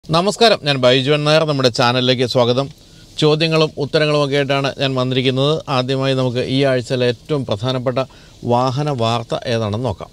നമസ്കാരം, ഞാൻ ബൈജുവൻ നായർ. നമ്മുടെ ചാനലിലേക്ക് സ്വാഗതം. ചോദ്യങ്ങളും ഉത്തരങ്ങളുമൊക്കെ ആയിട്ടാണ് ഞാൻ വന്നിരിക്കുന്നത്. ആദ്യമായി നമുക്ക് ഈ ആഴ്ചയിലെ ഏറ്റവും പ്രധാനപ്പെട്ട വാഹന വാർത്ത ഏതാണെന്ന് നോക്കാം.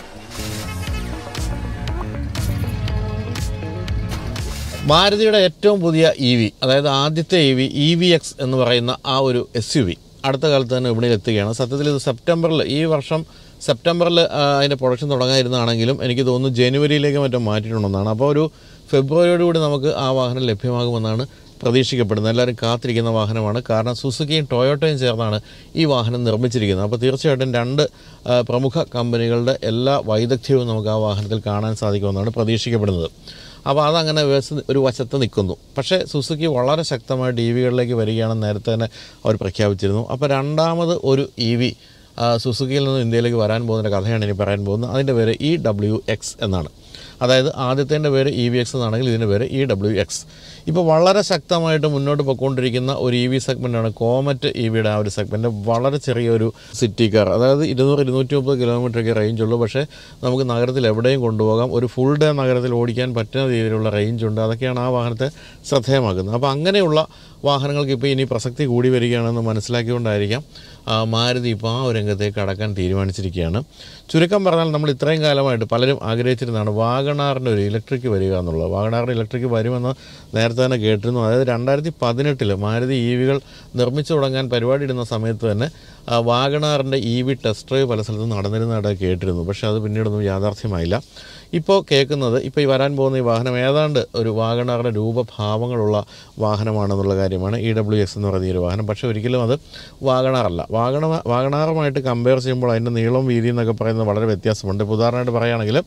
മാരുതിയുടെ ഏറ്റവും പുതിയ അതായത് ആദ്യത്തെ EVX എന്ന് പറയുന്ന ആ ഒരു SUV അടുത്ത കാലത്ത് തന്നെ വിപണിയിൽ എത്തുകയാണ്. സത്യത്തിൽ ഇത് ഈ വർഷം സെപ്റ്റംബറിൽ അതിൻ്റെ പ്രൊഡക്ഷൻ തുടങ്ങാതിരുന്നാണെങ്കിലും എനിക്ക് തോന്നുന്നു ജനുവരിയിലേക്ക് മറ്റും മാറ്റിയിട്ടുണ്ടെന്നാണ്. അപ്പോൾ ഒരു ഫെബ്രുവരിയോടുകൂടി നമുക്ക് ആ വാഹനം ലഭ്യമാകുമെന്നാണ് പ്രതീക്ഷിക്കപ്പെടുന്നത്. എല്ലാവരും കാത്തിരിക്കുന്ന വാഹനമാണ്. കാരണം സുസുക്കിയും ടൊയോട്ടയും ചേർന്നാണ് ഈ വാഹനം നിർമ്മിച്ചിരിക്കുന്നത്. അപ്പോൾ തീർച്ചയായിട്ടും രണ്ട് പ്രമുഖ കമ്പനികളുടെ എല്ലാ വൈദഗ്ധ്യവും നമുക്ക് ആ വാഹനത്തിൽ കാണാൻ സാധിക്കുമെന്നാണ് പ്രതീക്ഷിക്കപ്പെടുന്നത്. അപ്പോൾ അതങ്ങനെ ഒരു വശത്ത് നിൽക്കുന്നു. പക്ഷേ സുസുക്കി വളരെ ശക്തമായിട്ട് EVകളിലേക്ക് വരികയാണെന്ന് നേരത്തെ തന്നെ അവർ പ്രഖ്യാപിച്ചിരുന്നു. അപ്പോൾ രണ്ടാമത് ഒരു EV സുസുക്കിയിൽ നിന്ന് ഇന്ത്യയിലേക്ക് വരാൻ പോകുന്ന കഥയാണ് ഇനി പറയാൻ പോകുന്നത്. അതിൻ്റെ പേര് EWX എന്നാണ്. അതായത് ആദ്യത്തേൻ്റെ പേര് EVX എന്നാണെങ്കിൽ ഇതിൻ്റെ പേര് EWX. ഇപ്പോൾ വളരെ ശക്തമായിട്ട് മുന്നോട്ട് പോയിക്കൊണ്ടിരിക്കുന്ന ഒരു EV സെഗ്മെൻറ്റാണ് കോമറ്റ് EVയുടെ ആ ഒരു സെഗ്മെൻറ്റ്. വളരെ ചെറിയൊരു സിറ്റി കാർ, അതായത് 200-230 കിലോമീറ്ററൊക്കെ റേഞ്ചുള്ളൂ. പക്ഷേ നമുക്ക് നഗരത്തിൽ എവിടെയും കൊണ്ടുപോകാം. ഒരു ഫുൾ ഡേ നഗരത്തിൽ ഓടിക്കാൻ പറ്റുന്ന രീതിയിലുള്ള റേഞ്ചുണ്ട്. അതൊക്കെയാണ് ആ വാഹനത്തെ ശ്രദ്ധേയമാക്കുന്നത്. അപ്പോൾ അങ്ങനെയുള്ള വാഹനങ്ങൾക്ക് ഇപ്പോൾ ഇനി പ്രസക്തി കൂടി വരികയാണെന്ന് മനസ്സിലാക്കിക്കൊണ്ടായിരിക്കാം മാരുതി ഇപ്പോൾ ആ ഒരു രംഗത്തേക്ക് കടക്കാൻ തീരുമാനിച്ചിരിക്കുകയാണ്. ചുരുക്കം പറഞ്ഞാൽ നമ്മൾ ഇത്രയും കാലമായിട്ട് പലരും ആഗ്രഹിച്ചിരുന്നതാണ് വാഗണാറിൻ്റെ ഒരു ഇലക്ട്രിക് വരിക എന്നുള്ളത്. വാഗണാറിൻ്റെ ഇലക്ട്രിക് വരുമെന്ന് നേരത്തെ തന്നെ കേട്ടിരുന്നു. അതായത് 2018 മാരുതി EVകൾ നിർമ്മിച്ചു തുടങ്ങാൻ പരിപാടി ഇടുന്ന സമയത്ത് തന്നെ വാഗണാറിൻ്റെ EV ടെസ്റ്റ് ഡ്രൈവ് പല സ്ഥലത്തും നടന്നിരുന്നതായിട്ട് കേട്ടിരുന്നു. പക്ഷേ അത് പിന്നീടൊന്നും യാഥാർത്ഥ്യമായില്ല. ഇപ്പോൾ കേൾക്കുന്നത് ഈ വരാൻ പോകുന്ന ഈ വാഹനം ഏതാണ്ട് ഒരു വാഗണാറിൻ്റെ രൂപഭാവങ്ങളുള്ള വാഹനമാണെന്നുള്ള കാര്യമാണ്. EWX എന്ന് പറയുന്ന ഈ ഒരു വാഹനം. പക്ഷേ ഒരിക്കലും അത് വാഗണാറല്ല. വാഗണാറുമായിട്ട് കമ്പയർ ചെയ്യുമ്പോൾ അതിൻ്റെ നീളം വീതി എന്നൊക്കെ പറയുന്നത് വളരെ വ്യത്യാസമുണ്ട്. ഇപ്പോൾ ഉദാഹരണമായിട്ട് പറയുകയാണെങ്കിൽ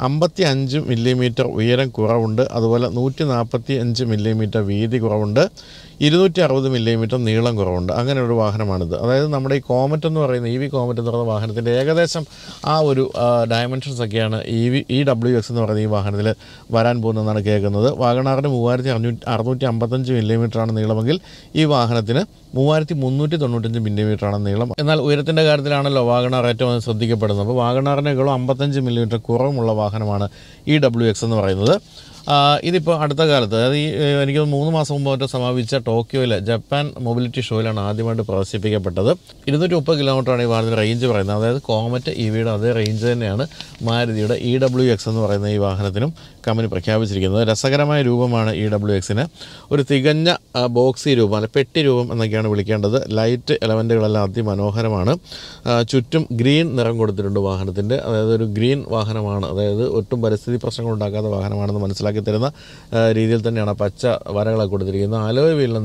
55 മില്ലിമീറ്റർ ഉയരം കുറവുണ്ട്. അതുപോലെ 145 മില്ലിമീറ്റർ വീതി കുറവുണ്ട്. 260 മില്ലിമീറ്റർ നീളം കുറവുണ്ട്. അങ്ങനെയൊരു വാഹനമാണിത്. അതായത് നമ്മുടെ ഈ കോമറ്റ് എന്ന് പറയുന്ന EV കോമറ്റ് എന്ന് പറയുന്ന വാഹനത്തിൻ്റെ ഏകദേശം ആ ഒരു ഡയമെൻഷൻസ് ഒക്കെയാണ് EWX എന്ന് പറയുന്ന ഈ വാഹനത്തിൽ വരാൻ പോകുന്നതെന്നാണ് കേൾക്കുന്നത്. വാഗണാറിന് 3655 മില്ലിമീറ്ററാണ് നീളമെങ്കിൽ ഈ വാഹനത്തിന് 3395 മില്ലിമീറ്ററാണ് നീളം. എന്നാൽ ഉയരത്തിൻ്റെ കാര്യത്തിലാണല്ലോ വാഗണാർ ഏറ്റവും ശ്രദ്ധിക്കപ്പെടുന്നത്. അപ്പോൾ വാഗണാറിനേക്കാളും 55 മില്ലിമീറ്റർ കുറവുള്ള വാഹനമാണ് EWX എന്ന് പറയുന്നത്. ഇതിപ്പോൾ അടുത്ത കാലത്ത്, അതായത് എനിക്ക് 3 മാസം മുമ്പ് മറ്റോ സമാപിച്ച ടോക്കിയോയിലെ ജപ്പാൻ മൊബിലിറ്റി ഷോയിലാണ് ആദ്യമായിട്ട് പ്രദർശിപ്പിക്കപ്പെട്ടത്. 230 കിലോമീറ്ററാണ് ഈ വാഹനത്തിൻ്റെ റേഞ്ച് പറയുന്നത്. അതായത് കോമറ്റ് EVയുടെ അതേ റേഞ്ച് തന്നെയാണ് മാരുതിയുടെ EWX എന്ന് പറയുന്ന ഈ വാഹനത്തിനും കമ്പനി പ്രഖ്യാപിച്ചിരിക്കുന്നത്. രസകരമായ രൂപമാണ് EWXന്. ഒരു തികഞ്ഞ ബോക്സി രൂപം, അല്ല പെട്ടി രൂപം എന്നൊക്കെയാണ് വിളിക്കേണ്ടത്. ലൈറ്റ് എലമെൻറ്റുകളെല്ലാം അതിമനോഹരമാണ്. ചുറ്റും ഗ്രീൻ നിറം കൊടുത്തിട്ടുണ്ട് വാഹനത്തിൻ്റെ. അതായത് ഒരു ഗ്രീൻ വാഹനമാണ്. അതായത് ഒട്ടും പരിസ്ഥിതി പ്രശ്നങ്ങൾ ഉണ്ടാക്കാത്ത വാഹനമാണെന്ന് മനസ്സിലാക്കി തരുന്ന രീതിയിൽ തന്നെയാണ് പച്ച വരകളൊക്കെ കൊടുത്തിരിക്കുന്നത്. അലോയ് വീലിൻ്റെ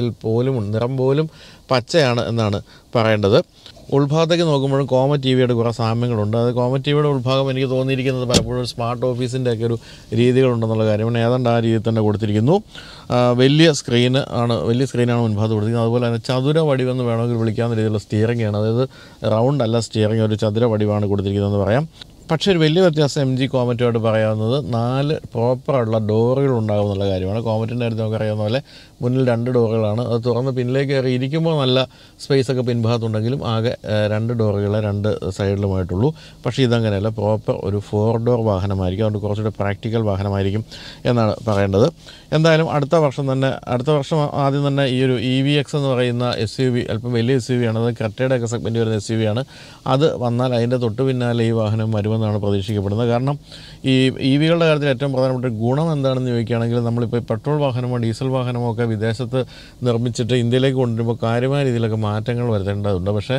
നിറം പോലും പച്ചയാണ് എന്നാണ് പറയേണ്ടത്. ഉൾഭാഗത്തേക്ക് നോക്കുമ്പോഴും കോമറ്റ് EVയുടെ കുറേ സാമ്യങ്ങളുണ്ട്. അത് കോമറ്റ് EVയുടെ ഉൾഭാഗം എനിക്ക് തോന്നിയിരിക്കുന്നത് പലപ്പോഴും സ്മാർട്ട് ഓഫീസിൻ്റെ ഒക്കെ ഒരു രീതികളുണ്ടെന്നുള്ള കാര്യമാണ്. ഏതാണ്ട് ആ രീതിയിൽ തന്നെ കൊടുത്തിരിക്കുന്നു. വലിയ സ്ക്രീനാണ് മുൻഭാഗത്ത് കൊടുത്തിരിക്കുന്നത്. അതുപോലെ തന്നെ ചതുര വടിവെന്ന് വേണമെങ്കിൽ വിളിക്കാവുന്ന രീതിയിലുള്ള സ്റ്റിയറിംഗ് ആണ്. അതായത് റൗണ്ട് അല്ല സ്റ്റിയറിംഗ്, ഒരു ചതുര വടിവാണ് കൊടുത്തിരിക്കുന്നതെന്ന് പറയാം. പക്ഷേ ഒരു വലിയ വ്യത്യാസം MG കോമറ്റുമായിട്ട് പറയാവുന്നത് 4 പ്രോപ്പറായിട്ടുള്ള ഡോറുകൾ ഉണ്ടാകും എന്നുള്ള കാര്യമാണ്. കോമറ്റിൻ്റെ കാര്യത്തിൽ നമുക്കറിയാവുന്ന പോലെ മുന്നിൽ 2 ഡോറുകളാണ്. അത് തുറന്ന് പിന്നിലേക്ക് കയറി ഇരിക്കുമ്പോൾ നല്ല സ്പേസൊക്കെ പിൻഭാഗത്തുണ്ടെങ്കിലും ആകെ 2 ഡോറുകളെ 2 സൈഡിലുമായിട്ടുള്ളൂ. പക്ഷേ ഇതങ്ങനെയല്ല, പ്രോപ്പർ ഒരു 4 ഡോർ വാഹനമായിരിക്കും. അതുകൊണ്ട് കുറച്ചുകൂടെ പ്രാക്ടിക്കൽ വാഹനമായിരിക്കും എന്നാണ് പറയേണ്ടത്. എന്തായാലും അടുത്ത വർഷം ആദ്യം തന്നെ ഈ ഒരു EVX എന്ന് പറയുന്ന SUV അല്പം വലിയ SUV ആണ്. അത് ക്രെറ്റയുടെ ഒക്കെ സെഗ്മെൻറ്റ് വരുന്ന SUV ആണ്. അത് വന്നാൽ അതിൻ്റെ തൊട്ട് പിന്നാലെ ഈ വാഹനം വരുമെന്നാണ് പ്രതീക്ഷിക്കപ്പെടുന്നത്. കാരണം ഈ EVകളുടെ കാര്യത്തിൽ ഏറ്റവും പ്രധാനപ്പെട്ട ഗുണം എന്താണെന്ന് ചോദിക്കുകയാണെങ്കിൽ, നമ്മളിപ്പോൾ പെട്രോൾ വാഹനമോ ഡീസൽ വാഹനമോ ഒക്കെ വിദേശത്ത് നിർമ്മിച്ചിട്ട് ഇന്ത്യയിലേക്ക് കൊണ്ടുവരുമ്പോൾ കാര്യമായ രീതിയിലൊക്കെ മാറ്റങ്ങൾ വരുത്തേണ്ടതുണ്ട്. പക്ഷേ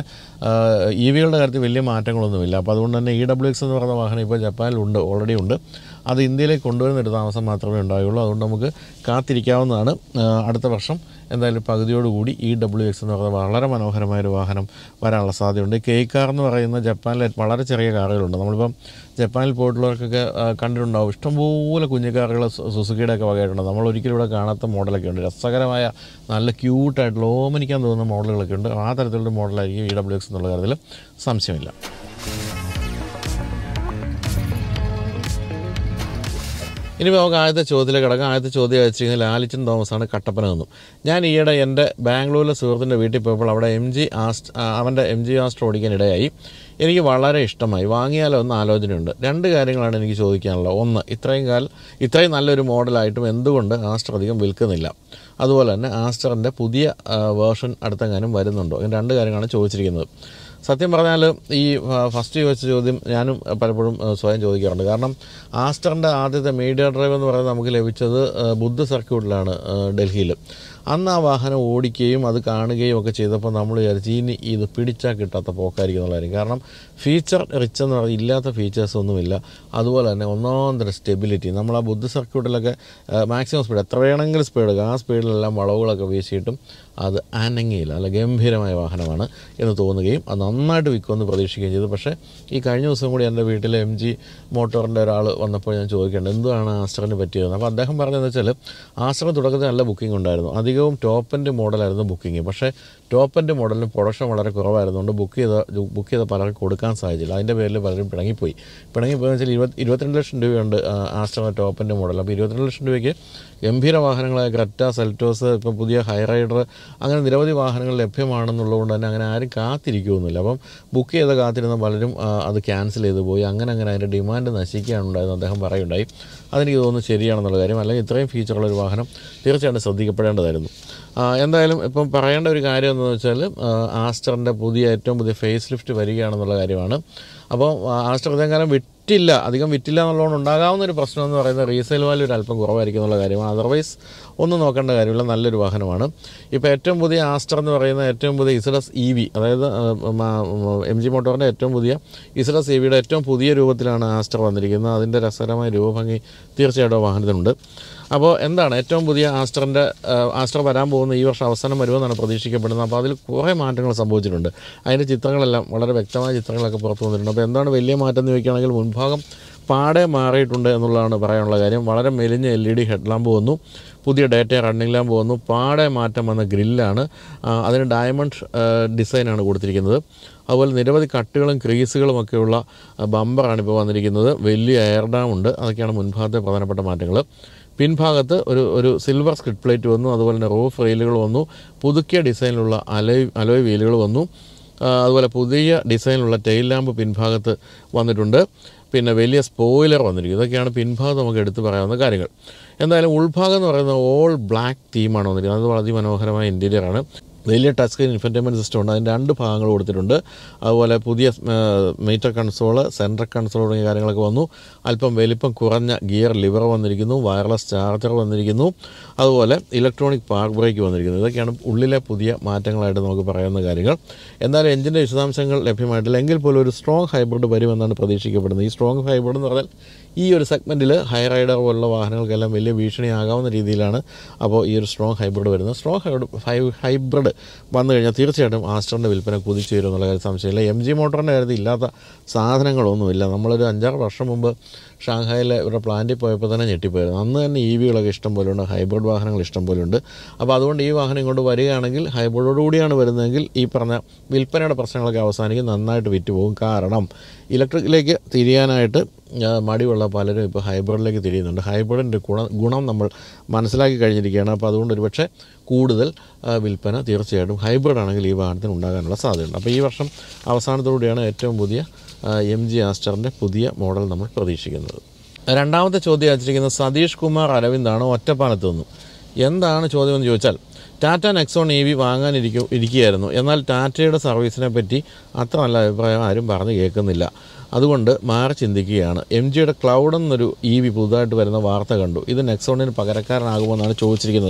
EVകളുടെ കാര്യത്തിൽ വലിയ മാറ്റങ്ങളൊന്നുമില്ല. അപ്പോൾ അതുകൊണ്ട് തന്നെ EWX എന്ന് പറയുന്ന വാഹനം ഇപ്പോൾ ജപ്പാനിലുണ്ട്, ഓൾറെഡി ഉണ്ട്. അത് ഇന്ത്യയിലേക്ക് കൊണ്ടുവരുന്നൊരു താമസം മാത്രമേ ഉണ്ടാവുകയുള്ളൂ. അതുകൊണ്ട് നമുക്ക് കാത്തിരിക്കാവുന്നതാണ്. അടുത്ത വർഷം എന്തായാലും പകുതിയോടുകൂടി EWX എന്ന് പറയുന്ന വളരെ മനോഹരമായൊരു വാഹനം വരാനുള്ള സാധ്യതയുണ്ട്. കാർ എന്ന് പറയുന്ന ജപ്പാനിലെ വളരെ ചെറിയ കാറുകളുണ്ട്. നമ്മളിപ്പം ജപ്പാനിൽ പോയിട്ടുള്ളവർക്കൊക്കെ കണ്ടിട്ടുണ്ടാവും. ഇഷ്ടംപോലെ കുഞ്ഞു കാറുകൾ സുസുക്കിയുടെ ഒക്കെ വകയായിട്ടുണ്ട്. നമ്മൾ ഒരിക്കലും ഇവിടെ കാണാത്ത മോഡലൊക്കെ ഉണ്ട്. രസകരമായ നല്ല ക്യൂട്ടായിട്ടുള്ള ഓമനിക്കാൻ തോന്നുന്ന മോഡലുകളൊക്കെ ഉണ്ട്. ആ തരത്തിലുള്ള മോഡലായിരിക്കും EWX എന്നുള്ള കാര്യത്തിൽ സംശയമില്ല. ഇനി നമുക്ക് ആദ്യത്തെ ചോദ്യത്തിലേക്ക് കിടക്കാം. ആദ്യത്തെ ചോദ്യം വെച്ച് കഴിഞ്ഞാൽ ലാലിച്ചൻ തോമസാണ് കട്ടപ്പന നിന്നും. ഞാൻ ഈയിടെ എൻ്റെ ബാംഗ്ലൂരിലെ സുഹൃത്തിൻ്റെ വീട്ടിൽ പോയപ്പോൾ അവിടെ അവൻ്റെ MG ആസ്റ്റർ ഓടിക്കാൻ ഇടയായി. എനിക്ക് വളരെ ഇഷ്ടമായി. വാങ്ങിയാലോ എന്ന് ആലോചനയുണ്ട്. രണ്ട് കാര്യങ്ങളാണ് എനിക്ക് ചോദിക്കാനുള്ളത്. ഒന്ന്, ഇത്രയും നല്ലൊരു മോഡലായിട്ടും എന്തുകൊണ്ട് ആസ്റ്റർ അധികം വിൽക്കുന്നില്ല? അതുപോലെ തന്നെ ആസ്റ്ററിൻ്റെ പുതിയ വേർഷൻ അടുത്തെങ്ങാനും വരുന്നുണ്ടോ? ഇങ്ങനെ രണ്ട് കാര്യങ്ങളാണ് ചോദിച്ചിരിക്കുന്നത്. സത്യം പറഞ്ഞാൽ ഈ ഫസ്റ്റ് ചോദിച്ച ചോദ്യം ഞാനും പലപ്പോഴും സ്വയം ചോദിക്കാറുണ്ട്. കാരണം ആസ്റ്ററിൻ്റെ ആദ്യത്തെ മീഡിയ ഡ്രൈവ് എന്ന് പറയുന്നത് നമുക്ക് ലഭിച്ചത് ബുദ്ധ സർക്യൂട്ടിലാണ് ഡൽഹിയിൽ. അന്ന് ആ വാഹനം ഓടിക്കുകയും അത് കാണുകയും ഒക്കെ ചെയ്തപ്പോൾ നമ്മൾ വിചാരിച്ചു ഇനി ഇത് പിടിച്ചാൽ കിട്ടാത്ത പോക്കായിരിക്കും എന്നുള്ളതായിരിക്കും. കാരണം ഫീച്ചർ റിച്ച് എന്ന് പറഞ്ഞാൽ ഇല്ലാത്ത ഫീച്ചേഴ്സൊന്നുമില്ല. അതുപോലെ തന്നെ ഒന്നാന്തര സ്റ്റെബിലിറ്റി. നമ്മൾ ആ ബുദ്ധ സർക്യൂട്ടിലൊക്കെ മാക്സിമം സ്പീഡ് എത്ര വേണമെങ്കിലും സ്പീഡ് ആ സ്പീഡിലെല്ലാം വളവുകളൊക്കെ വീശിയിട്ടും അത് അനങ്ങിയില്ല. അല്ല, ഗംഭീരമായ വാഹനമാണ് എന്ന് തോന്നുകയും അത് നന്നായിട്ട് വിൽക്കുമെന്ന് പ്രതീക്ഷിക്കുകയും ചെയ്തു. പക്ഷേ ഈ കഴിഞ്ഞ ദിവസം കൂടി എൻ്റെ വീട്ടിൽ MG മോട്ടോറിൻ്റെ ഒരാൾ വന്നപ്പോൾ ഞാൻ ചോദിക്കേണ്ടത് എന്താണ് ആസ്റ്ററിന് പറ്റിയത്. അപ്പോൾ അദ്ദേഹം പറഞ്ഞതെന്ന് വെച്ചാൽ ആസ്റ്ററിന് തുടക്കത്തിൽ നല്ല ബുക്കിംഗ് ഉണ്ടായിരുന്നു. അധികവും ടോപ്പ് എൻഡ് മോഡലായിരുന്നു ബുക്കിംഗ്. പക്ഷേ ടോപ്പ് എൻഡ് മോഡലിന് പ്രൊഡക്ഷൻ വളരെ കുറവായിരുന്നുകൊണ്ട് ബുക്ക് ചെയ്ത പലർക്കും കൊടുക്കാൻ സാധിച്ചില്ല. അതിൻ്റെ പേരിൽ പലരും പിണങ്ങിപ്പോയെന്ന് വെച്ചാൽ 22 ലക്ഷം രൂപയുണ്ട് ആസ്റ്ററിൻ്റെ ടോപ്പ് എൻഡ് മോഡൽ. അപ്പോൾ 22 ലക്ഷം രൂപയ്ക്ക് ഗംഭീര വാഹനങ്ങളായ ക്രെറ്റ, സെൽറ്റോസ്, ഇപ്പോൾ പുതിയ ഹൈറൈഡർ, അങ്ങനെ നിരവധി വാഹനങ്ങൾ ലഭ്യമാണെന്നുള്ളതുകൊണ്ട് തന്നെ അങ്ങനെ ആരും കാത്തിരിക്കുകയൊന്നുമില്ല. അപ്പം ബുക്ക് ചെയ്ത് കാത്തിരുന്ന പലരും അത് ക്യാൻസൽ ചെയ്ത് പോയി. അങ്ങനെ അതിൻ്റെ ഡിമാൻഡ് നശിക്കുകയാണുണ്ടായെന്ന് അദ്ദേഹം പറയുണ്ടായി. അതെനിക്ക് തോന്നുന്നു ശരിയാണെന്നുള്ള കാര്യം. അല്ലെങ്കിൽ ഇത്രയും ഫീച്ചറുള്ളൊരു വാഹനം തീർച്ചയായിട്ടും ശ്രദ്ധിക്കപ്പെടേണ്ടതായിരുന്നു. എന്തായാലും ഇപ്പം പറയേണ്ട ഒരു കാര്യം എന്ന് വെച്ചാൽ ആസ്റ്ററിൻ്റെ ഏറ്റവും പുതിയ ഫേസ് ലിഫ്റ്റ് വരികയാണെന്നുള്ള കാര്യമാണ്. അപ്പോൾ ആസ്റ്റർ ഇതേക്കാലം അധികം വിറ്റില്ല എന്നുള്ളതുകൊണ്ട് ഉണ്ടാകാവുന്ന ഒരു പ്രശ്നം എന്ന് പറയുന്നത് റീസെയിൽ വാല്യൂ ഒരു അല്പം കുറവായിരിക്കും എന്നുള്ള കാര്യമാണ്. അതർവൈസ് ഒന്നും നോക്കേണ്ട കാര്യമില്ല, നല്ലൊരു വാഹനമാണ്. ഇപ്പോൾ ഏറ്റവും പുതിയ ആസ്റ്റർ എന്ന് പറയുന്ന ഏറ്റവും പുതിയ ഇസഡസ് EV, അതായത് MG മോട്ടോറിൻ്റെ ഏറ്റവും പുതിയ ഇസഡസ് EVയുടെ ഏറ്റവും പുതിയ രൂപത്തിലാണ് ആസ്റ്റർ വന്നിരിക്കുന്നത്. അതിൻ്റെ രസകരമായ രൂപഭംഗി തീർച്ചയായിട്ടും വാഹനത്തിനുണ്ട്. അപ്പോൾ എന്താണ് ഏറ്റവും പുതിയ ആസ്റ്റർ വരാൻ പോകുന്ന ഈ വർഷം അവസാനം വരുമെന്നാണ് പ്രതീക്ഷിക്കപ്പെടുന്നത്. അപ്പോൾ അതിൽ കുറേ മാറ്റങ്ങൾ സംഭവിച്ചിട്ടുണ്ട്. അതിൻ്റെ ചിത്രങ്ങളെല്ലാം വളരെ വ്യക്തമായ ചിത്രങ്ങളൊക്കെ പുറത്തു വന്നിട്ടുണ്ട്. അപ്പോൾ എന്താണ് വലിയ മാറ്റം എന്ന് ചോദിക്കുകയാണെങ്കിൽ മുൻഭാഗം പാടെ മാറിയിട്ടുണ്ട് എന്നുള്ളതാണ് പറയാനുള്ള കാര്യം. വളരെ മെലിഞ്ഞ LED ഹെഡ് ലാമ്പ് വന്നു, പുതിയ ഡേറ്റ റണ്ണിംഗ് ലാമ്പ് വന്നു, പാടെ മാറ്റം വന്ന ഗ്രില്ലാണ്. അതിന് ഡയമണ്ട് ഡിസൈനാണ് കൊടുത്തിരിക്കുന്നത്. അതുപോലെ നിരവധി കട്ടുകളും ക്രീസുകളും ഒക്കെയുള്ള ബമ്പറാണ് ഇപ്പോൾ വന്നിരിക്കുന്നത്. വലിയ എയർ ഡാം ഉണ്ട്. അതൊക്കെയാണ് മുൻഭാഗത്തെ പ്രധാനപ്പെട്ട മാറ്റങ്ങൾ. പിൻഭാഗത്ത് ഒരു സിൽവർ സ്കിഡ് പ്ലേറ്റ് വന്നു. അതുപോലെ തന്നെ റൂഫ് റെയിലുകൾ വന്നു. പുതുക്കിയ ഡിസൈനിലുള്ള അലോയ് വീലുകൾ വന്നു. അതുപോലെ പുതിയ ഡിസൈനിലുള്ള ടെയിൽ ലാമ്പ് പിൻഭാഗത്ത് വന്നിട്ടുണ്ട്. പിന്നെ വലിയ സ്പോയിലർ വന്നിരിക്കും. ഇതൊക്കെയാണ് പിൻഭാഗത്ത് നമുക്ക് എടുത്തു പറയാവുന്ന കാര്യങ്ങൾ. എന്തായാലും ഉൾഭാഗം എന്ന് പറയുന്നത് ഓൾ ബ്ലാക്ക് തീമാണ് വന്നിരിക്കുന്നത്. അത് വളരെ മനോഹരമായ ഇൻറ്റീരിയറാണ്. വലിയ ടച്ച് സ്ക്രീൻ ഇൻഫർടൈൻമെൻറ്റ് സിസ്റ്റം ഉണ്ട്. അതിൻ്റെ 2 ഭാഗങ്ങൾ കൊടുത്തിട്ടുണ്ട്. അതുപോലെ പുതിയ മീറ്റർ കൺസോള്, സെൻട്രൽ കൺസോൾ തുടങ്ങിയ കാര്യങ്ങളൊക്കെ വന്നു. അല്പം വലിപ്പം കുറഞ്ഞ ഗിയർ ലിവർ വന്നിരിക്കുന്നു. വയർലെസ് ചാർജർ വന്നിരിക്കുന്നു. അതുപോലെ ഇലക്ട്രോണിക് പാർക്ക് ബ്രേക്ക് വന്നിരിക്കുന്നു. ഇതൊക്കെയാണ് ഉള്ളിലെ പുതിയ മാറ്റങ്ങളായിട്ട് നമുക്ക് പറയാവുന്ന കാര്യങ്ങൾ. എന്തായാലും എഞ്ചിൻ്റെ വിശദാംശങ്ങൾ ലഭ്യമായിട്ടില്ല. എങ്കിൽ പോലും ഒരു സ്ട്രോങ് ഹൈബ്രിഡ് വരുമെന്നാണ് പ്രതീക്ഷിക്കപ്പെടുന്നത്. ഈ സ്ട്രോങ് ഹൈബ്രിഡ് എന്ന് പറഞ്ഞാൽ ഈ ഒരു സെഗ്മെൻറ്റിൽ ഹൈ റൈഡർ പോലുള്ള വാഹനങ്ങൾക്കെല്ലാം വലിയ ഭീഷണിയാകാവുന്ന രീതിയിലാണ് അപ്പോൾ ഈ ഒരു സ്ട്രോങ് ഹൈബ്രിഡ് വരുന്നത്. സ്ട്രോങ് ഹൈബ്രിഡ് വന്നു കഴിഞ്ഞാൽ തീർച്ചയായിട്ടും ആസ്റ്ററിൻ്റെ വിൽപ്പന കുതിച്ചു വരും എന്നുള്ള കാര്യം സംശയമില്ല. MG മോട്ടോറിൻ്റെ കാര്യത്തിൽ ഇല്ലാത്ത സാധനങ്ങളൊന്നുമില്ല. നമ്മളൊരു 5-6 വർഷം മുമ്പ് ഷാങ്ഹായിലെ ഇവരുടെ പ്ലാന്റിൽ പോയപ്പോൾ തന്നെ ഞെട്ടിപ്പോയിരുന്നു. അന്ന് തന്നെ EVകളൊക്കെ ഇഷ്ടം പോലെ ഉണ്ട്, ഹൈബ്രിഡ് വാഹനങ്ങൾ ഇഷ്ടം പോലെ ഉണ്ട്. അപ്പോൾ അതുകൊണ്ട് ഈ വാഹനം ഇങ്ങോട്ട് വരികയാണെങ്കിൽ ഹൈബ്രിഡോടുകൂടിയാണ് വരുന്നതെങ്കിൽ ഈ പറഞ്ഞ വിൽപ്പനയുടെ പ്രശ്നങ്ങളൊക്കെ അവസാനിക്കും, നന്നായിട്ട് വിറ്റുപോകും. കാരണം ഇലക്ട്രിക്കിലേക്ക് തിരിയാനായിട്ട് മടിയുള്ള പലരും ഇപ്പോൾ ഹൈബ്രിഡിലേക്ക് തിരിയുന്നുണ്ട്. ഹൈബ്രിഡിൻ്റെ ഗുണം നമ്മൾ മനസ്സിലാക്കി കഴിഞ്ഞിരിക്കുകയാണ്. അപ്പോൾ അതുകൊണ്ട് ഒരുപക്ഷെ കൂടുതൽ വിൽപ്പന തീർച്ചയായിട്ടും ഹൈബ്രിഡ് ആണെങ്കിൽ ഈ വാഹനത്തിന് ഉണ്ടാകാനുള്ള സാധ്യതയുണ്ട്. അപ്പോൾ ഈ വർഷം അവസാനത്തോടുകൂടിയാണ് ഏറ്റവും പുതിയ MG ആസ്റ്ററിൻ്റെ പുതിയ മോഡൽ നമ്മൾ പ്രതീക്ഷിക്കുന്നത്. രണ്ടാമത്തെ ചോദ്യം അയച്ചിരിക്കുന്നത് സതീഷ് കുമാർ അരവിന്ദാണ്, ഒറ്റപ്പാലത്ത് നിന്നും. എന്താണ് ചോദ്യം എന്ന് ചോദിച്ചാൽ, ടാറ്റ നെക്സോൺ EV ഇരിക്കുകയായിരുന്നു. എന്നാൽ ടാറ്റയുടെ സർവീസിനെ പറ്റി അത്ര നല്ല അഭിപ്രായം ആരും പറഞ്ഞു കേൾക്കുന്നില്ല. അതുകൊണ്ട് മാറി ചിന്തിക്കുകയാണ്. MGയുടെ ക്ലൗഡ് എന്നൊരു EV പുതുതായിട്ട് വരുന്ന വാർത്ത കണ്ടു. ഇത് നെക്സോണിന് പകരക്കാരനാകുമെന്നാണ് ചോദിച്ചിരിക്കുന്നത്.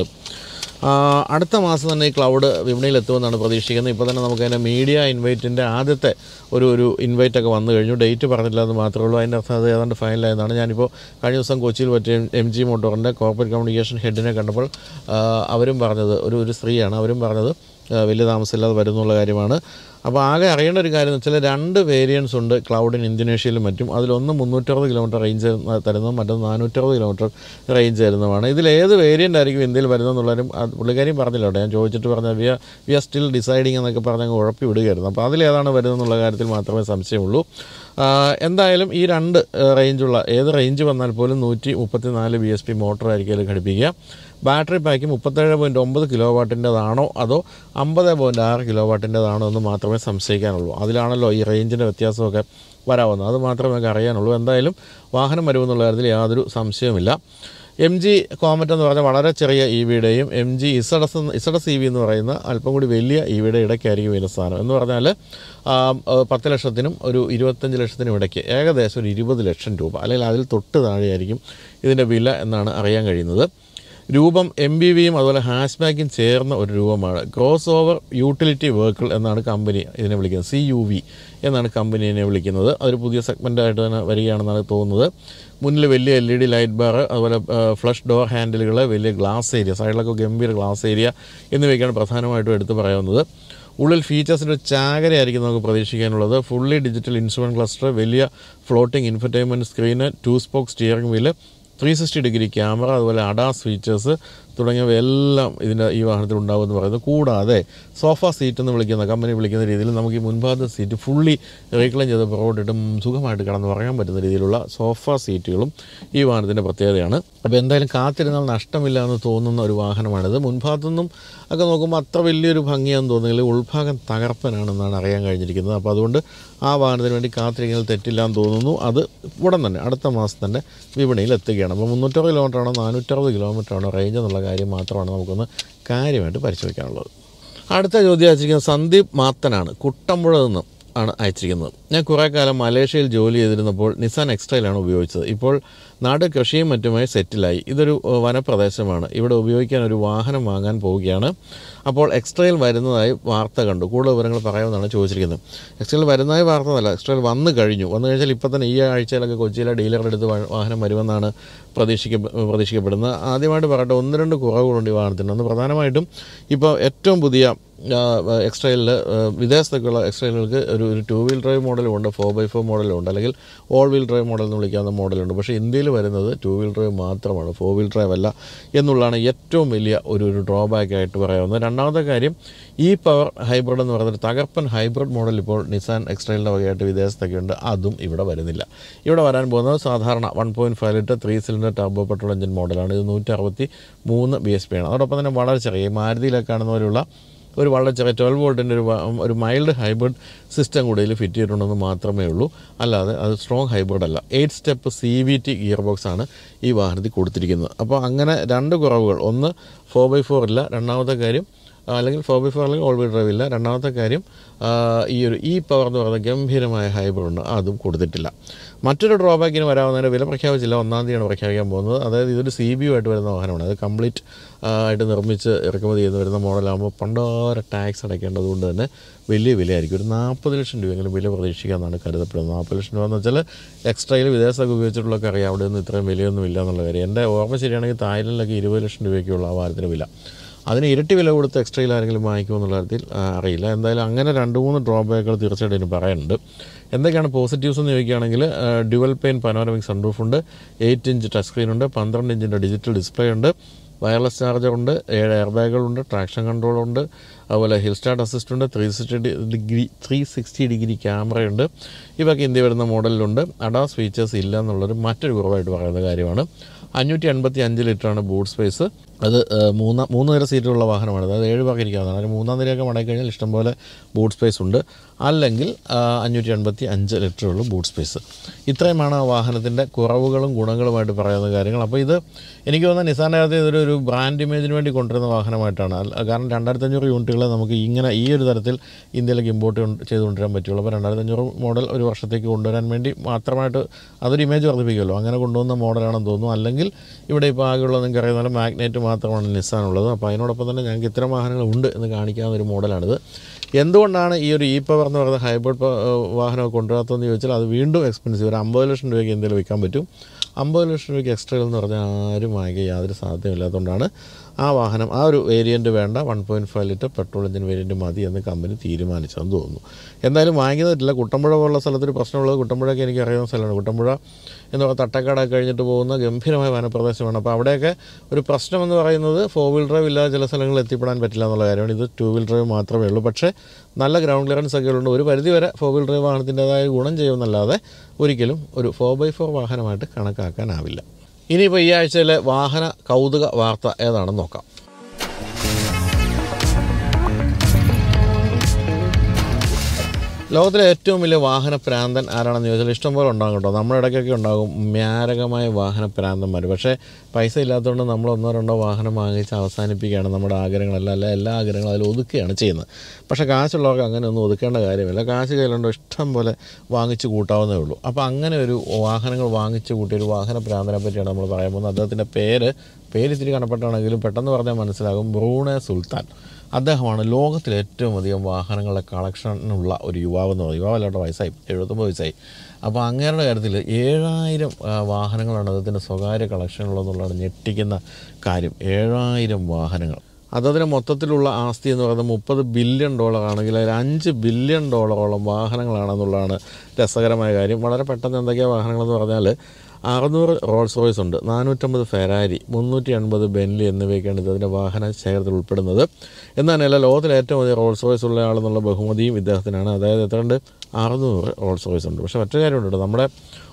അടുത്ത മാസം തന്നെ ഈ ക്ലൗഡ് വിപണിയിൽ എത്തുമെന്നാണ് പ്രതീക്ഷിക്കുന്നത്. ഇപ്പോൾ തന്നെ നമുക്കതിൻ്റെ മീഡിയ ഇൻവൈറ്റിൻ്റെ ആദ്യത്തെ ഒരു ഇൻവൈറ്റൊക്കെ വന്നു കഴിഞ്ഞു. ഡേറ്റ് പറഞ്ഞില്ല എന്ന് മാത്രമേ ഉള്ളൂ. അതിൻ്റെ അർത്ഥം അത് ഏതാണ്ട് ഫൈനലായതാണ്. ഞാനിപ്പോൾ കഴിഞ്ഞ ദിവസം കൊച്ചിയിൽ പറ്റിയ MG മോട്ടോറിൻ്റെ കോർപ്പറേറ്റ് കമ്മ്യൂണിക്കേഷൻ ഹെഡിനെ കണ്ടപ്പോൾ അവരും പറഞ്ഞത് ഒരു സ്ത്രീയാണ്. അവരും പറഞ്ഞത് വലിയ താമസമില്ലാതെ വരുന്നുള്ള കാര്യമാണ്. അപ്പോൾ ആകെ അറിയേണ്ട ഒരു കാര്യം എന്ന് വെച്ചാൽ 2 വേരിയൻസ് ഉണ്ട് ക്ലൗഡിന് ഇന്തോനേഷ്യയിലും മറ്റും. അതിലൊന്ന് 360 കിലോമീറ്റർ റേഞ്ച് തരുന്നതും മറ്റൊന്ന് 460 കിലോമീറ്റർ റേഞ്ച് തരുന്നതുമാണ്. ഇതിലേത് വേരിയൻ്റ് ആയിരിക്കും ഇന്ത്യയിൽ വരുന്നതെന്നുള്ളവരും പുള്ളിക്കാരിയും പറഞ്ഞില്ല കേട്ടോ. ഞാൻ ചോദിച്ചിട്ട് പറഞ്ഞാൽ വി ആർ സ്റ്റിൽ ഡിസൈഡിങ് എന്നൊക്കെ പറഞ്ഞ് അങ്ങ് ഉഴപ്പി വിടുകയായിരുന്നു. അപ്പോൾ അതിലേതാണ് വരുന്നതെന്നുള്ള കാര്യത്തിൽ മാത്രമേ സംശയമുള്ളൂ. എന്തായാലും ഈ രണ്ട് റേഞ്ചുള്ള ഏത് റേഞ്ച് വന്നാൽ പോലും 134 BSP മോട്ടറായിരിക്കും അതിൽ ഘടിപ്പിക്കുക. ബാറ്ററി പാക്ക് 37.9 കിലോ വാട്ടിൻ്റെതാണോ അതോ 50.6 കിലോ വാട്ടിൻ്റെതാണോ എന്ന് മാത്രമേ സംശയിക്കാനുള്ളൂ. അതിലാണല്ലോ ഈ റേഞ്ചിൻ്റെ വ്യത്യാസമൊക്കെ വരാവുന്നത്. അത് മാത്രമേ നമുക്ക് അറിയാനുള്ളൂ. എന്തായാലും വാഹനം വരുമെന്നുള്ള കാര്യത്തിൽ യാതൊരു സംശയവുമില്ല. MG കോമറ്റ് എന്ന് പറഞ്ഞാൽ വളരെ ചെറിയ EVയുടെയും MG ZS EV എന്ന് പറയുന്ന അല്പം കൂടി വലിയ EVയുടെ ഇടയ്ക്കായിരിക്കും ഇതിൻ്റെ സ്ഥാനം. എന്ന് പറഞ്ഞാൽ 10 ലക്ഷത്തിനും ഒരു 25 ലക്ഷത്തിനും ഇടയ്ക്ക് ഏകദേശം ഒരു 20 ലക്ഷം രൂപ അല്ലെങ്കിൽ അതിൽ തൊട്ട് താഴെയായിരിക്കും ഇതിൻ്റെ വില എന്നാണ് അറിയാൻ കഴിയുന്നത്. രൂപം MPVയും അതുപോലെ ഹാഷ്ബാക്കും ചേർന്ന ഒരു രൂപമാണ്. ക്രോസ് ഓവർ യൂട്ടിലിറ്റി വെഹിക്കിൾ എന്നാണ് കമ്പനി ഇതിനെ വിളിക്കുന്നത്. CUV എന്നാണ് കമ്പനി ഇതിനെ വിളിക്കുന്നത്. അതൊരു പുതിയ സെഗ്മെൻറ്റായിട്ട് തന്നെ വരികയാണെന്നാണ് തോന്നുന്നത്. മുന്നിൽ വലിയ LED ലൈറ്റ് ബാർ, അതുപോലെ ഫ്ലഷ് ഡോർ ഹാൻഡിലുകൾ, വലിയ ഗ്ലാസ് ഏരിയ, സൈഡിലൊക്കെ ഗംഭീര ഗ്ലാസ് ഏരിയ എന്നിവയൊക്കെയാണ് പ്രധാനമായിട്ടും എടുത്തു പറയാവുന്നത്. ഉള്ളിൽ ഫീച്ചേഴ്സിൻ്റെ ഒരു ചാകരയായിരിക്കും നമുക്ക് പ്രതീക്ഷിക്കാനുള്ളത്. ഫുള്ളി ഡിജിറ്റൽ ഇൻസ്ട്രുമെൻറ്റ് ക്ലസ്റ്റർ, വലിയ floating infotainment screen, 2 spoke steering wheel, 360 degree camera, അതുപോലെ ADAS ഫീച്ചേഴ്സ് തുടങ്ങിയവയെല്ലാം ഈ വാഹനത്തിൽ ഉണ്ടാകുമെന്ന് പറയുന്നത്. കൂടാതെ സോഫ സീറ്റ് എന്ന് വിളിക്കുന്ന കമ്പനി വിളിക്കുന്ന രീതിയിൽ നമുക്ക് ഈ മുൻഭാഗത്തെ സീറ്റ് ഫുള്ളി റീക്ലൈൻ ചെയ്ത് പുറകോട്ടിട്ടും സുഖമായിട്ട് കിടന്ന് പറയാൻ പറ്റുന്ന രീതിയിലുള്ള സോഫ സീറ്റുകളും ഈ വാഹനത്തിൻ്റെ പ്രത്യേകതയാണ്. അപ്പോൾ എന്തായാലും കാത്തിരുന്നാൽ നഷ്ടമില്ല എന്ന് തോന്നുന്ന ഒരു വാഹനമാണിത്. മുൻഭാഗത്തുനിന്നും ഒക്കെ നോക്കുമ്പോൾ അത്ര വലിയൊരു ഭംഗിയാണെന്ന് തോന്നുന്നില്ല. ഉൾഭാഗം തകർപ്പനാണെന്നാണ് അറിയാൻ കഴിഞ്ഞിരിക്കുന്നത്. അപ്പോൾ അതുകൊണ്ട് ആ വാഹനത്തിന് വേണ്ടി കാത്തിരിക്കുന്നത് തെറ്റില്ല എന്ന് തോന്നുന്നു. അത് ഉടൻ തന്നെ അടുത്ത മാസം തന്നെ വിപണിയിൽ എത്തുകയാണ്. അപ്പോൾ 360 കിലോമീറ്ററാണോ 460 കിലോമീറ്ററാണോ റേഞ്ച് എന്നുള്ള കാര്യം മാത്രമാണ് നമുക്കൊന്ന് കാര്യമായിട്ട് പരിശോധിക്കാനുള്ളത്. അടുത്ത ചോദ്യം അയച്ചിരിക്കുന്നത് സന്ദീപ് മാത്തനാണ്, കുട്ടമ്പുഴ നിന്നും ആണ് അയച്ചിരിക്കുന്നത്. ഞാൻ കുറേ കാലം മലേഷ്യയിൽ ജോലി ചെയ്തിരുന്നപ്പോൾ നിസാൻ എക്സ്ട്രയിലാണ് ഉപയോഗിച്ചത്. ഇപ്പോൾ നാട് കൃഷിയും മറ്റുമായി സെറ്റിലായി. ഇതൊരു വനപ്രദേശമാണ്. ഇവിടെ ഉപയോഗിക്കാൻ ഒരു വാഹനം വാങ്ങാൻ പോവുകയാണ്. അപ്പോൾ എക്സ്ട്രയിൽ വരുന്നതായി വാർത്ത കണ്ടു. കൂടുതൽ വിവരങ്ങൾ പറയാമെന്നാണ് ചോദിച്ചിരിക്കുന്നത്. എക്സ്ട്രയിൽ വരുന്നതായി വാർത്ത എന്നല്ല, എക്സ്ട്രയിൽ വന്നു കഴിഞ്ഞാൽ ഇപ്പോൾ തന്നെ ഈ ആഴ്ചയിലൊക്കെ കൊച്ചിയിലെ ഡീലറുടെ അടുത്ത് വാഹനം വരുമെന്നാണ് പ്രതീക്ഷിക്കപ്പെടുന്നത്. ആദ്യമായിട്ട് പറയട്ടെ, 1-2 കുറവുകളുണ്ട് ഈ വാഹനത്തിന്. ഒന്ന് പ്രധാനമായിട്ടും ഇപ്പോൾ ഏറ്റവും പുതിയ എക്സ്ട്രയിലിൽ വിദേശത്തൊക്കെയുള്ള എക്സ്ട്രയിലുകൾക്ക് ഒരു 2 വീൽ ഡ്രൈവ് മോഡലുമുണ്ട്, 4x4 മോഡലുമുണ്ട്, അല്ലെങ്കിൽ ഓൾ വീൽ ഡ്രൈവ് മോഡൽ എന്ന് വിളിക്കാവുന്ന മോഡലുണ്ട്. പക്ഷേ ഇന്ത്യയിൽ വരുന്നത് 2 വീൽ ഡ്രൈവ് മാത്രമാണ്, 4 വീൽ ഡ്രൈവ് അല്ല എന്നുള്ളതാണ് ഏറ്റവും വലിയ ഒരു ഡ്രോബാക്കായിട്ട് പറയാവുന്നത്. രണ്ടാമത്തെ കാര്യം, ഈ പവർ ഹൈബ്രിഡ് എന്ന് പറയുന്നത് തകർപ്പൻ ഹൈബ്രിഡ് മോഡൽ ഇപ്പോൾ നിസാൻ എക്സ്ട്രയിലിൻ്റെ വകയായിട്ട് വിദേശത്തൊക്കെ ഉണ്ട്. അതും ഇവിടെ വരുന്നില്ല. ഇവിടെ വരാൻ പോകുന്നത് സാധാരണ 1.5 litre 3 cylinder turbo petrol engine മോഡലാണ്. ഇത് 163 BSP ആണ്. അതോടൊപ്പം തന്നെ വളരെ ചെറിയ മാരുതിയിലൊക്കെ കാണുന്നവരുള്ള ഒരു വളരെ ചെറിയ 12 വോൾട്ടിൻ്റെ ഒരു മൈൽഡ് ഹൈബ്രിഡ് സിസ്റ്റം കൂടി ഇതിൽ ഫിറ്റ് ചെയ്തിട്ടുണ്ടെന്ന് മാത്രമേ ഉള്ളൂ. അല്ലാതെ അത് സ്ട്രോങ് ഹൈബ്രിഡ് അല്ല. 8 സ്റ്റെപ്പ് CVT ഗിയർ ബോക്സാണ് ഈ വാഹനത്തിൽ കൊടുത്തിരിക്കുന്നത്. അപ്പോൾ അങ്ങനെ 2 കുറവുകൾ, ഒന്ന് 4x4 ഇല്ല, രണ്ടാമത്തെ കാര്യം അല്ലെങ്കിൽ 4x4 അല്ലെങ്കിൽ ഓൾ വീൽ ഡ്രൈവ് ഇല്ല, രണ്ടാമത്തെ കാര്യം ഈ പവർ എന്ന് പറയുന്ന ഗംഭീരമായ ഹൈബ്രിഡ് ഉണ്ട്, അതും കൊടുത്തിട്ടില്ല. മറ്റൊരു ഡ്രോബാക്കിന് വരാവുന്നതിൻ്റെ വില പ്രഖ്യാപിച്ചില്ല. 1-ാം തീയതിയാണ് പ്രഖ്യാപിക്കാൻ പോകുന്നത്. അതായത് ഇതൊരു CBU ആയിട്ട് വരുന്ന വാഹനമാണ്. അത് കംപ്ലീറ്റ് ആയിട്ട് നിർമ്മിച്ച് ഇറക്കുമതി ചെയ്ത് വരുന്ന മോഡലാകുമ്പോൾ പണ്ടോരെ ടാക്സ് അടയ്ക്കേണ്ടതുകൊണ്ട് തന്നെ വലിയ വിലയായിരിക്കും. ഒരു 40 ലക്ഷം രൂപയെങ്കിലും വില പ്രതീക്ഷിക്കാമെന്നാണ് കരുതപ്പെടുന്നത്. 40 ലക്ഷം രൂപ എന്ന് വെച്ചാൽ എക്സ്ട്രയിൽ വിദേശത്തൊക്കെ ഉപയോഗിച്ചിട്ടുള്ളതൊക്കെ അറിയാം, അവിടെ ഒന്നും ഇത്രയും വിലയൊന്നും ഇല്ല എന്നുള്ള കാര്യം. എൻ്റെ ഓർമ്മ ശരിയാണെങ്കിൽ തായ്ലൻഡിലൊക്കെ 20 ലക്ഷം രൂപയ്ക്കുള്ള ആ വാഹനത്തിന് വില. അതിന് ഇരട്ടി വില കൊടുത്ത് എക്സ്ട്രയിൽ ആരെങ്കിലും വാങ്ങിക്കുമോ എന്നുള്ള കാര്യത്തിൽ അറിയില്ല. എന്തായാലും അങ്ങനെ 2-3 ഡ്രോബാക്കുകൾ തീർച്ചയായിട്ടും ഇതിന് പറയാനുണ്ട്. എന്തൊക്കെയാണ് പോസിറ്റീവ്സ് എന്ന് ചോദിക്കുകയാണെങ്കിൽ, ഡ്യുവൽ പെയിൻ പനോരമിക് സൺറൂഫ് ഉണ്ട്, 8 ഇഞ്ച് ടച്ച് സ്ക്രീൻ ഉണ്ട്, 12 ഇഞ്ചിൻ്റെ ഡിജിറ്റൽ ഡിസ്പ്ലേ ഉണ്ട്, വയർലെസ് ചാർജറുണ്ട്, 7 എയർ ബാഗുകളുണ്ട്, ട്രാക്ഷൻ കൺട്രോളുണ്ട്, അതുപോലെ ഹിൽ സ്റ്റാർട്ട് അസിസ്റ്റ് ഉണ്ട്, 360 ഡിഗ്രി ക്യാമറയുണ്ട്. ഇവയൊക്കെ ഇന്ത്യ വരുന്ന മോഡലിലുണ്ട്. ADAS ഫീച്ചേഴ്സ് ഇല്ല എന്നുള്ളൊരു മറ്റൊരു കുറവായിട്ട് പറയുന്ന കാര്യമാണ്. 585 ലിറ്ററാണ് ബൂട്ട് സ്പേസ്. അത് 3 നിര സീറ്റുള്ള വാഹനമാണ്. അതായത് 7 പേർക്ക് ഇരിക്കാവുന്നതാണ്. അതിന് 3-ാം നിരയൊക്കെ മടങ്ങിക്കഴിഞ്ഞാൽ ഇഷ്ടംപോലെ ബൂട്ട് സ്പേസ് ഉണ്ട്. അല്ലെങ്കിൽ 585 ലിറ്ററുള്ള ബൂട്ട് സ്പേസ്. ഇത്രയുമാണ് ആ വാഹനത്തിൻ്റെ കുറവുകളും ഗുണങ്ങളുമായിട്ട് പറയുന്ന കാര്യങ്ങൾ. അപ്പോൾ ഇത് എനിക്ക് തോന്നുന്ന നിസാൻ്റെ ഇതൊരു ബ്രാൻഡ് ഇമേജിന് വേണ്ടി കൊണ്ടുവരുന്ന വാഹനമായിട്ടാണ്. കാരണം 2500 യൂണിറ്റുകളെ നമുക്ക് ഇങ്ങനെ ഈ ഒരു തരത്തിൽ ഇന്ത്യയിലേക്ക് ഇമ്പോർട്ട് ചെയ്ത് കൊണ്ടുവരാൻ പറ്റുള്ളൂ. അപ്പോൾ 2500 മോഡൽ ഒരു വർഷത്തേക്ക് കൊണ്ടുവരാൻ വേണ്ടി മാത്രമായിട്ട് അതൊരു ഇമേജ് വർദ്ധിപ്പിക്കുമല്ലോ, അങ്ങനെ കൊണ്ടുവന്ന മോഡലാണെന്ന് തോന്നുന്നു. അല്ലെങ്കിൽ ഇവിടെ ഇപ്പോൾ ആകെയുള്ള നിങ്ങൾക്ക് അറിയുന്ന മാഗ്നൈറ്റ് മാത്രമാണ് നിസാനുള്ളത്. അപ്പോൾ അതിനോടൊപ്പം തന്നെ ഞങ്ങൾക്ക് ഇത്തരം വാഹനങ്ങൾ ഉണ്ട് എന്ന് കാണിക്കാവുന്ന ഒരു മോഡലാണിത്. എന്തുകൊണ്ടാണ് ഈ ഒരു പവർ എന്ന് പറയുന്ന ഹൈബ്രിഡ് വാഹനം കൊണ്ടുവരാത്തതെന്ന് ചോദിച്ചാൽ, അത് വീണ്ടും എക്സ്പെൻസീവ്. ഒരു 50 ലക്ഷം രൂപയ്ക്ക് എന്തെങ്കിലും വിൽക്കാൻ പറ്റും. 50 ലക്ഷം രൂപയ്ക്ക് എക്സ്ട്രയിൽ എന്ന് പറഞ്ഞാൽ ആരും വാങ്ങിക്കുക യാതൊരു സാധ്യതയില്ലാത്തതുകൊണ്ടാണ് ആ വാഹനം, ആ ഒരു വേരിയൻറ്റ് വേണ്ട, 1.5 ലിറ്റർ പെട്രോൾ എഞ്ചിൻ വേരിയൻറ്റ് മതി എന്ന് കമ്പനി തീരുമാനിച്ചതെന്ന് തോന്നുന്നു. എന്തായാലും വാങ്ങിയതിട്ടില്ല. കുട്ടമ്പുഴ പോലുള്ള സ്ഥലത്തൊരു പ്രശ്നമുള്ളത്, കുട്ടമ്പുഴയൊക്കെ എനിക്ക് അറിയാവുന്ന സ്ഥലമാണ്. കുട്ടമ്പുഴ എന്ന് പറഞ്ഞാൽ തട്ടക്കാടൊക്കെ കഴിഞ്ഞിട്ട് പോകുന്ന ഗംഭീരമായ വനപ്രദേശമാണ്. അപ്പോൾ അവിടെയൊക്കെ ഒരു പ്രശ്നമെന്ന് പറയുന്നത് 4 വീൽ ഡ്രൈവ് ഇല്ലാതെ ചില സ്ഥലങ്ങളിൽ എത്തിപ്പെടാൻ പറ്റില്ല എന്നുള്ള കാര്യമാണ്. ഇത് 2 വീൽ ഡ്രൈവ് മാത്രമേ ഉള്ളൂ. പക്ഷേ നല്ല ഗ്രൗണ്ട് ക്ലിയറൻസ് ഒക്കെ ഉള്ളതുകൊണ്ട് ഒരു പരിധിവരെ 4-wheel drive വാഹനത്തിൻ്റെതായ ഗുണം ചെയ്യുമെന്നല്ലാതെ ഒരിക്കലും ഒരു 4x4 വാഹനമായിട്ട് കണക്കാക്കാനാവില്ല. ഇനിയിപ്പോൾ ഈ ആഴ്ചയിലെ വാഹന കൗതുക വാർത്ത ഏതാണെന്ന് നോക്കാം. ലോകത്തിലെ ഏറ്റവും വലിയ വാഹന പ്രാന്തൻ ആരാണെന്ന് ചോദിച്ചാൽ ഇഷ്ടംപോലെ ഉണ്ടാകും കേട്ടോ. നമ്മുടെ ഇടയ്ക്കൊക്കെ ഉണ്ടാകും മാരകമായ വാഹന പ്രാന്തന്മാർ. പക്ഷേ പൈസ ഇല്ലാത്തതുകൊണ്ട് നമ്മൾ 1-2 വാഹനം വാങ്ങിച്ച് അവസാനിപ്പിക്കുകയാണ് നമ്മുടെ ആഗ്രഹങ്ങളെല്ലാം. അല്ല, എല്ലാ ആഗ്രഹങ്ങളും അതിൽ ഒതുക്കുകയാണ് ചെയ്യുന്നത്. പക്ഷേ കാശുള്ളവർക്ക് അങ്ങനെയൊന്നും ഒതുക്കേണ്ട കാര്യമില്ല. കാശ് കയ്യിലുണ്ടോ ഇഷ്ടം പോലെ വാങ്ങിച്ച് കൂട്ടാവുന്നേ ഉള്ളൂ. അപ്പോൾ അങ്ങനെ ഒരു വാഹനങ്ങൾ വാങ്ങിച്ച് കൂട്ടിയ ഒരു വാഹന പ്രാന്തനെ പറ്റിയാണ് നമ്മൾ പറയാൻ പോകുന്നത്. അദ്ദേഹത്തിൻ്റെ പേര് ഇത്തിരി കണപ്പെട്ടാണെങ്കിലും പെട്ടെന്ന് പറഞ്ഞാൽ മനസ്സിലാകും. ബ്രൂണെ സുൽത്താൻ. അദ്ദേഹമാണ് ലോകത്തിലെ ഏറ്റവും അധികം വാഹനങ്ങളുടെ കളക്ഷനുള്ള ഒരു യുവാവെന്ന് പറയും. യുവാവല്ലാട്ടോ, വയസ്സായി, 79 വയസ്സായി. അപ്പോൾ അങ്ങേരുടെ കാര്യത്തിൽ 7000 വാഹനങ്ങളാണ് അദ്ദേഹത്തിൻ്റെ സ്വകാര്യ കളക്ഷനുള്ളതെന്നുള്ളതാണ് ഞെട്ടിക്കുന്ന കാര്യം. 7000 വാഹനങ്ങൾ. അദ്ദേഹത്തിന് മൊത്തത്തിലുള്ള ആസ്തി എന്ന് പറയുന്നത് $30 ബില്യൺ ആണെങ്കിൽ അതിൽ $5 ബില്യൺ വാഹനങ്ങളാണെന്നുള്ളതാണ് രസകരമായ കാര്യം. വളരെ പെട്ടെന്ന് എന്തൊക്കെയാണ് വാഹനങ്ങളെന്ന് പറഞ്ഞാൽ 600 റോൾസ് റോയ്സ് ഉണ്ട്, 450 ഫെരാരി, 380 ബെൻലി എന്നിവയൊക്കെയാണ് ഇതിൻ്റെ വാഹന ശേഖരത്തിൽ ഉൾപ്പെടുന്നത്. എന്നാലല്ല ലോകത്തിലെ ഏറ്റവും അധികം റോൾസ് റോയ്സ് ഉള്ള ആളെന്നുള്ള ബഹുമതിയും ഇദ്ദേഹത്തിനാണ്. അതായത് എത്രയുണ്ട്? 600 റോൾസ് റോയ്സ് ഉണ്ട്. പക്ഷേ മറ്റൊരു കാര്യമുണ്ട്. നമ്മുടെ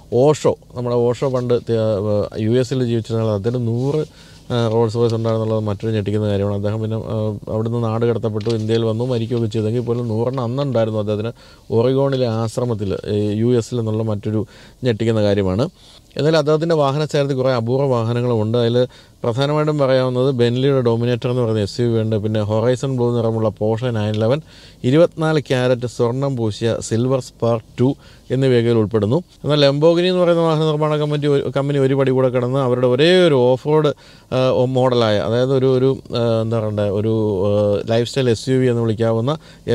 ഓഷോ പണ്ട് US ജീവിച്ചിരുന്ന അദ്ദേഹത്തിന് 100 റോൾസ് റോയ്സ് ഉണ്ടായിരുന്നുള്ളത് മറ്റൊരു ഞെട്ടിക്കുന്ന കാര്യമാണ്. അദ്ദേഹം പിന്നെ അവിടുന്ന് നാട് കടത്തപ്പെട്ടു, ഇന്ത്യയിൽ വന്നു, മരിക്കുകയൊക്കെ ചെയ്തെങ്കിൽ പോലും 100 അന്നുണ്ടായിരുന്നു അദ്ദേഹത്തിന് ഒറിഗോണിലെ ആശ്രമത്തിൽ US എന്നുള്ള മറ്റൊരു ഞെട്ടിക്കുന്ന കാര്യമാണ്. എന്നാൽ അദ്ദേഹത്തിൻ്റെ വാഹന ശേഖരത്തിൽ കുറേ അപൂർവ വാഹനങ്ങളുമുണ്ട്. അതിൽ പ്രധാനമായിട്ടും പറയാവുന്നത് ബെൻലിയുടെ ഡോമിനേറ്റർ എന്ന് പറയുന്ന SUV ഉണ്ട്. പിന്നെ ഹൊറൈസൺ ബ്ലൂ നിറമുള്ള പോർഷെ 911, 24 ക്യാരറ്റ് സ്വർണം പൂശിയ സിൽവർ സ്പാർക്ക് 2 എന്നിവയൊക്കെ ഉൾപ്പെടുന്നു. എന്നാൽ ലംബോർഗിനി എന്ന് പറയുന്ന വാഹന നിർമ്മാണ കമ്പനി ഒരു പടി കൂടെ കിടന്ന് അവരുടെ ഒരേ ഒരു ഓഫ് റോഡ് മോഡലായ, അതായത് ഒരു എന്താ പറയണ്ടേ, ഒരു ലൈഫ് സ്റ്റൈൽ SUV എന്ന് വിളിക്കാവുന്ന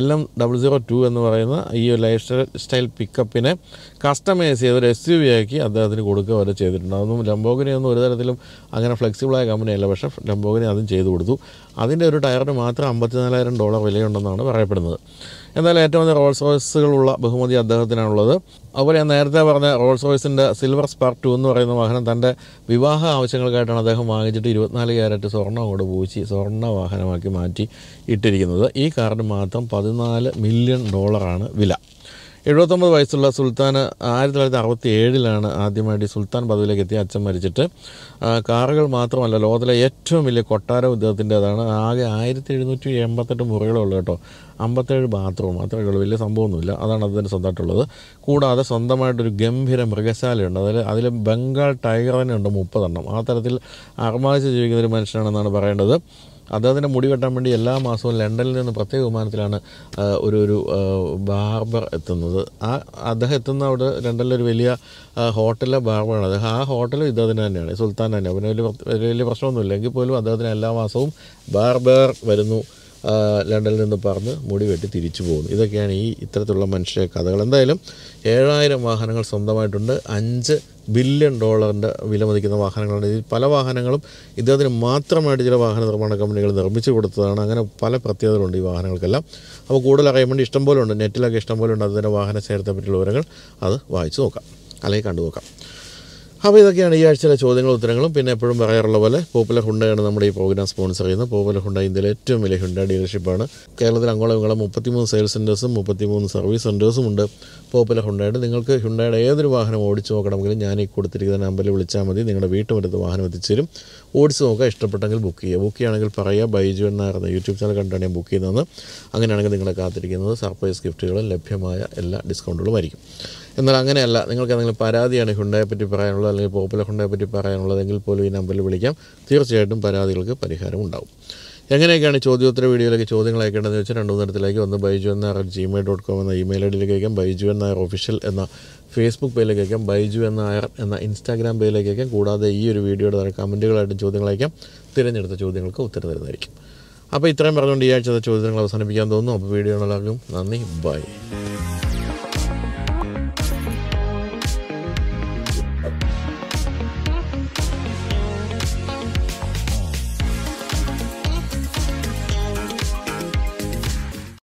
LM002 എന്ന് പറയുന്ന ഈ ലൈഫ് സ്റ്റൈൽ പിക്കപ്പിനെ കസ്റ്റമൈസ് ചെയ്ത് ഒരു SUV ആക്കി അദ്ദേഹത്തിന് കൊടുക്കുക വരെ ചെയ്തിട്ടുണ്ട്. അതൊന്നും ലംബോർഗിനി ഒന്നും ഒരു തരത്തിലും അങ്ങനെ ഫ്ലെക്സിബിളായ കമ്പനിയല്ല. പക്ഷേ ലംബോർഗിനി അതും ചെയ്തു കൊടുത്തു. അതിൻ്റെ ഒരു ടയറിന് മാത്രം $54,000 വിലയുണ്ടെന്നാണ് പറയപ്പെടുന്നത്. എന്നാലും ഏറ്റവും അധികം റോൾസ് റോയ്സുകളുള്ള ബഹുമതി അദ്ദേഹത്തിനാണുള്ളത്. അതുപോലെ ഞാൻ നേരത്തെ പറഞ്ഞ റോൾസ് റോയ്സിൻ്റെ സിൽവർ സ്പാർക്ക് 2 എന്ന് പറയുന്ന വാഹനം തൻ്റെ വിവാഹ ആവശ്യങ്ങൾക്കായിട്ടാണ് അദ്ദേഹം വാങ്ങിച്ചിട്ട് 24 ക്യാരറ്റ് സ്വർണ്ണം കൊണ്ട് പൂശി സ്വർണ്ണ വാഹനമാക്കി മാറ്റി ഇട്ടിരിക്കുന്നത്. ഈ കാറിന് മാത്രം $14 മില്യൺ വില. 79 വയസ്സുള്ള സുൽത്താന് 1967 ആദ്യമായിട്ട് സുൽത്താൻ പദവിയിലേക്ക് എത്തിയ. അച്ഛൻ മരിച്ചിട്ട്. കാറുകൾ മാത്രമല്ല, ലോകത്തിലെ ഏറ്റവും വലിയ കൊട്ടാരം ഇദ്ദേഹത്തിൻ്റെതാണ്. ആകെ 1788 മുറികളേ ഉള്ളൂ കേട്ടോ. 57 ബാത്റൂം മാത്രമേ ഉള്ളൂ. വലിയ സംഭവമൊന്നുമില്ല. അതാണ് അതിന് സ്വന്തമായിട്ടുള്ളത്. കൂടാതെ സ്വന്തമായിട്ടൊരു ഗംഭീര മൃഗശാലയുണ്ട്. അതിൽ ബംഗാൾ ടൈഗർ തന്നെ ഉണ്ട് 30 എണ്ണം. ആ തരത്തിൽ അർമാദിച്ച് ജീവിക്കുന്ന ഒരു മനുഷ്യനാണെന്നാണ് പറയേണ്ടത്. അദ്ദേഹത്തിൻ്റെ മുടി വെട്ടാൻ വേണ്ടി എല്ലാ മാസവും ലണ്ടനിൽ നിന്ന് പ്രത്യേക വിമാനത്തിലാണ് ഒരു ബാർബർ എത്തുന്നത്. അദ്ദേഹം എത്തുന്ന അവിടെ ലണ്ടനിലൊരു വലിയ ഹോട്ടലിലെ ബാർബറാണ് അദ്ദേഹം. ആ ഹോട്ടലും ഇദ്ദേഹത്തിന് തന്നെയാണ്, സുൽത്താൻ തന്നെ. പിന്നെ വലിയ പ്രശ്നമൊന്നുമില്ല. എങ്കിൽ പോലും അദ്ദേഹത്തിന് എല്ലാ മാസവും ബാർബർ വരുന്നു, ലണ്ടനിൽ നിന്ന് പറഞ്ഞ് മുടി വെട്ടി തിരിച്ചു പോകുന്നു. ഇതൊക്കെയാണ് ഇത്തരത്തിലുള്ള മനുഷ്യ കഥകൾ. എന്തായാലും 7000 വാഹനങ്ങൾ സ്വന്തമായിട്ടുണ്ട്. $5 ബില്യൺ വില മതിക്കുന്ന വാഹനങ്ങളുണ്ട്. ഇതിൽ പല വാഹനങ്ങളും ഇദ്ദേഹത്തിന് മാത്രമായിട്ട് ചില വാഹന നിർമ്മാണ കമ്പനികൾ നിർമ്മിച്ചു കൊടുത്തതാണ്. അങ്ങനെ പല പ്രത്യേകതകളുണ്ട് ഈ വാഹനങ്ങൾക്കെല്ലാം. അപ്പോൾ കൂടുതൽ അറിയാൻ വേണ്ടി ഇഷ്ടംപോലെ ഉണ്ട്, നെറ്റിലൊക്കെ ഇഷ്ടംപോലെ ഉണ്ട് അതിൻ്റെ വാഹന ശേഖരത്തെ പറ്റിയുള്ള വിവരങ്ങൾ. അത് വായിച്ചു നോക്കാം, അല്ലെങ്കിൽ കണ്ടു നോക്കാം. അപ്പോൾ ഇതൊക്കെയാണ് ഈ ആഴ്ചയിലെ ചോദ്യങ്ങളും ഉത്തരങ്ങളും. പിന്നെ എപ്പോഴും പറയാറുള്ള പോലെ പോപ്പുലർ ഹുണ്ടായാണ് നമ്മുടെ ഈ പ്രോഗ്രാം സ്പോൺസർ ചെയ്യുന്നത്. പോപ്പുലർ ഹുണ്ട ഇന്ത്യയിലെ ഏറ്റവും വലിയ ഹുണ്ട ഡീലർഷിപ്പാണ്. കേരളത്തിൽ അങ്ങോളം 33 സെയിൽസ് സെൻറ്റേഴ്സും 33 സർവീസ് സെൻറ്റേഴ്സും ഉണ്ട് പോപ്പുലർ ഹുണ്ടയുടെ. നിങ്ങൾക്ക് ഹുണ്ടയുടെ ഏതൊരു വാഹനം ഓടിച്ചു നോക്കണമെങ്കിലും ഞാൻ ഈ കൊടുത്തിരിക്കുന്ന നമ്പറിൽ വിളിച്ചാൽ മതി. നിങ്ങളുടെ വീട്ടുമുറ്റത്ത് വാഹനം എത്തിച്ചേരും. ഓടിച്ച് നോക്കുക, ഇഷ്ടപ്പെട്ടെങ്കിൽ ബുക്ക് ചെയ്യുക. ബുക്ക് ചെയ്യുകയാണെങ്കിൽ പറയുക ബൈജു എന്നായിരുന്ന യൂട്യൂബ് ചാനൽ കണ്ടാണ് ഞാൻ ബുക്ക് ചെയ്യുന്നതെന്ന്. അങ്ങനെയാണെങ്കിൽ നിങ്ങളെ കാത്തിരിക്കുന്നത് സർപ്രൈസ് ഗിഫ്റ്റുകളും ലഭ്യമായ എല്ലാ ഡിസ്കൗണ്ടുകളും ആയിരിക്കും. എന്നാൽ അങ്ങനെയല്ല, നിങ്ങൾക്ക് എന്തെങ്കിലും പരാതിയാണ് ഹുണ്ടയെ പറ്റി പറയാനുള്ളത്, അല്ലെങ്കിൽ പോപ്പുലർ ഹുണ്ടയെ പറ്റി പറയാനുള്ളതെങ്കിൽ പോലും ഈ നമ്പറിൽ വിളിക്കാം. തീർച്ചയായിട്ടും പരാതികൾക്ക് പരിഹാരം ഉണ്ടാവും. എങ്ങനെയൊക്കെയാണ് ചോദ്യോത്തര വീഡിയോയിലേക്ക് ചോദ്യങ്ങൾ അയക്കേണ്ടതെന്ന് വെച്ചാൽ 2 തരത്തിലേക്ക്. ഒന്ന് biju@gmail.com എന്ന ഇമെയിൽ ഐഡിയിലേക്ക് അയക്കാം, ബൈജു നായർ ഒഫീഷ്യൽ എന്ന ഫേസ്ബുക്ക് പേജിലേക്ക് അയക്കാം, ബൈജു നായർ എന്ന ഇൻസ്റ്റാഗ്രാം പേജിലേക്ക് അയക്കാം. കൂടാതെ ഈ ഒരു വീഡിയോയുടെ താഴെ കമൻറ്റുകളായിട്ടും ചോദ്യങ്ങൾ അയക്കാം. തിരഞ്ഞെടുത്ത ചോദ്യങ്ങൾക്ക് ഉത്തരം തരുന്നതായിരിക്കും. അപ്പോൾ ഇത്രയും പറഞ്ഞുകൊണ്ട് ഈ ആഴ്ചത്തെ ചോദ്യങ്ങൾ അവസാനിപ്പിക്കാൻ തോന്നുന്നു. അപ്പോൾ വീഡിയോ എല്ലാവർക്കും നന്ദി, ബൈ.